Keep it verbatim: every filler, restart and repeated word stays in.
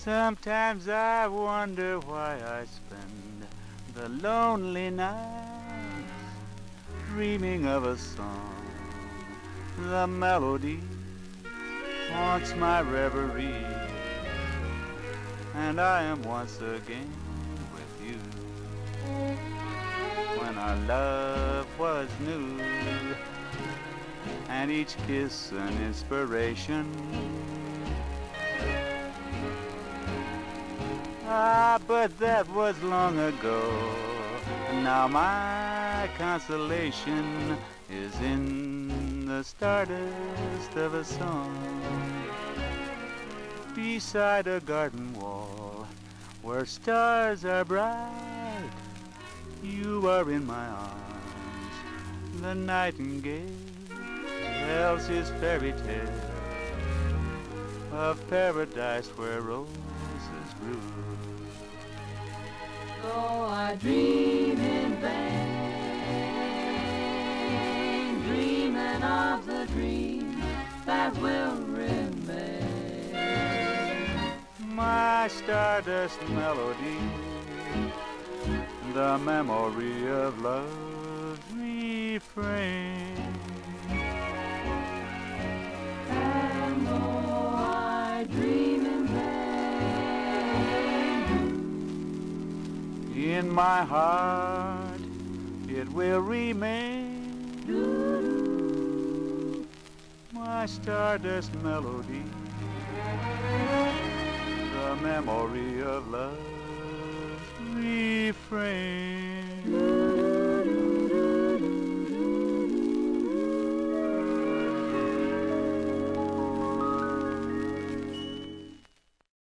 Sometimes I wonder why I spend the lonely nights dreaming of a song. The melody haunts my reverie, and I am once again with you. When our love was new, and each kiss an inspiration. Ah, but that was long ago. Now my consolation is in the stardust of a song. Beside a garden wall where stars are bright, you are in my arms. The nightingale tells his fairy tale of paradise where roses grew. Though I dream in vain, dreaming of the dream that will remain. My stardust melody, the memory of love's refrain. And though I dream in vain, in my heart it will remain. doo-doo, My stardust melody, the memory of love's refrain.